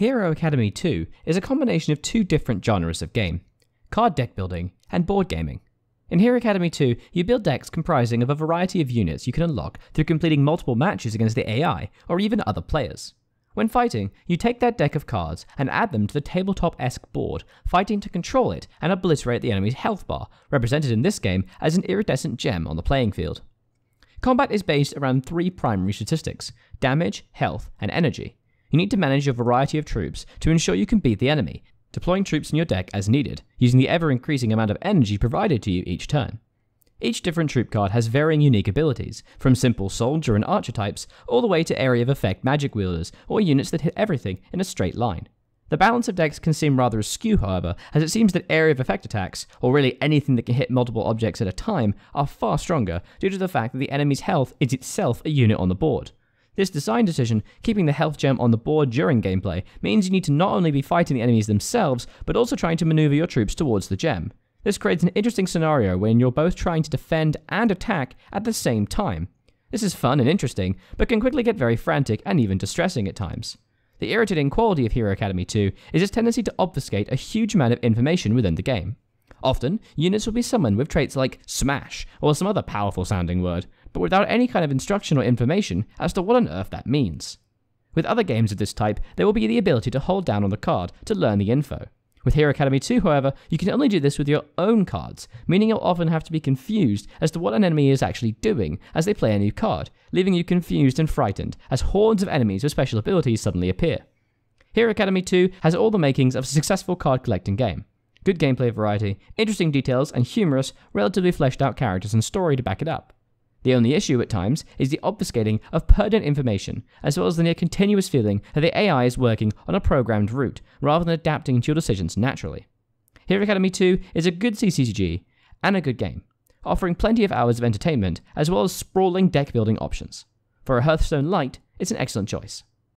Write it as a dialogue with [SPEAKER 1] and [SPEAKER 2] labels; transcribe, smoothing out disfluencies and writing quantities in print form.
[SPEAKER 1] Hero Academy 2 is a combination of two different genres of game: card deck building and board gaming. In Hero Academy 2, you build decks comprising of a variety of units you can unlock through completing multiple matches against the AI or even other players. When fighting, you take that deck of cards and add them to the tabletop-esque board, fighting to control it and obliterate the enemy's health bar, represented in this game as an iridescent gem on the playing field. Combat is based around three primary statistics: damage, health, and energy. You need to manage a variety of troops to ensure you can beat the enemy, deploying troops in your deck as needed, using the ever-increasing amount of energy provided to you each turn. Each different troop card has varying unique abilities, from simple soldier and archer types, all the way to area of effect magic wielders, or units that hit everything in a straight line. The balance of decks can seem rather askew, however, as it seems that area of effect attacks, or really anything that can hit multiple objects at a time, are far stronger due to the fact that the enemy's health is itself a unit on the board. This design decision, keeping the health gem on the board during gameplay, means you need to not only be fighting the enemies themselves, but also trying to maneuver your troops towards the gem. This creates an interesting scenario when you're both trying to defend and attack at the same time. This is fun and interesting, but can quickly get very frantic and even distressing at times. The irritating quality of Hero Academy 2 is its tendency to obfuscate a huge amount of information within the game. Often, units will be summoned with traits like Smash or some other powerful sounding word, but without any kind of instruction or information as to what on earth that means. With other games of this type, there will be the ability to hold down on the card to learn the info. With Hero Academy 2, however, you can only do this with your own cards, meaning you'll often have to be confused as to what an enemy is actually doing as they play a new card, leaving you confused and frightened as hordes of enemies with special abilities suddenly appear. Hero Academy 2 has all the makings of a successful card collecting game. Good gameplay variety, interesting details, and humorous, relatively fleshed out characters and story to back it up. The only issue at times is the obfuscating of pertinent information, as well as the near continuous feeling that the AI is working on a programmed route, rather than adapting to your decisions naturally. Hero Academy 2 is a good CCG and a good game, offering plenty of hours of entertainment, as well as sprawling deck building options. For a Hearthstone Lite, it's an excellent choice.